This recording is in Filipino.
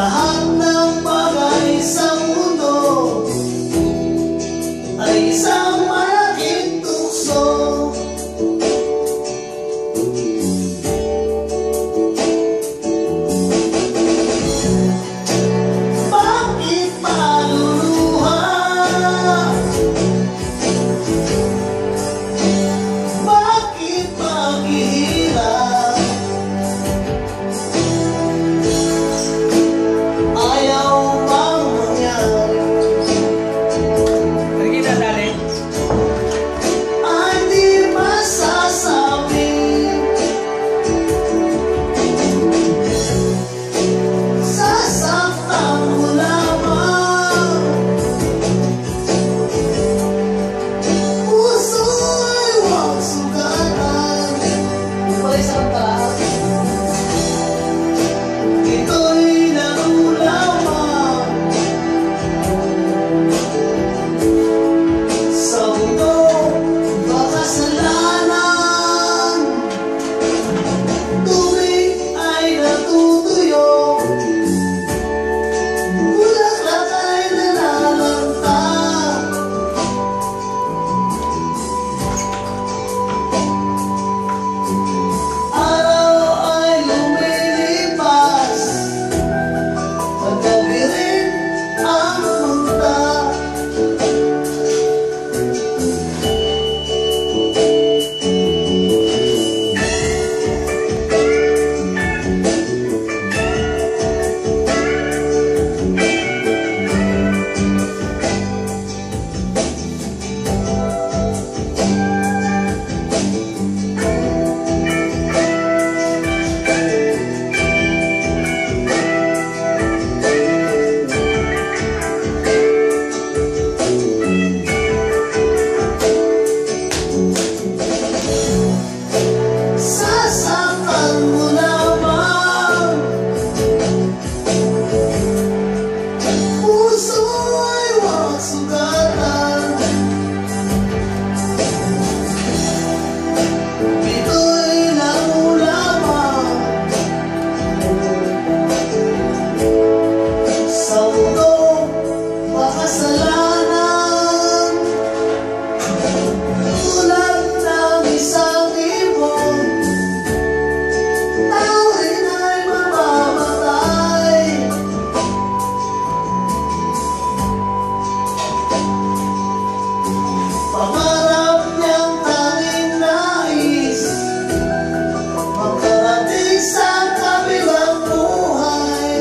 Lahat ng bagay sa mundo ay isang malaking tukso. Bakit maluluha? Bakit maghihirap? Ayaw bang mangyari? Kita tali. Ay di masasabi. Sasaktan mo lamang. Puso'y huwag sugatan. Balik sa taas. Ito'y laro lamang sa mundo makasalanan. Tubig ay natutuyo, bulaklak ay nalalanta. Araw ay lumilipas, paggabi rin ang punta. Sasaktan mo lamang. Puso'y huwag sugatan. Ito'y laro lamang sa mundo makasalanan. Tulad ng isang ibon, tao rin ay mamamatay. Pangarap niyang tanging nais, makarating sa kabilang buhay.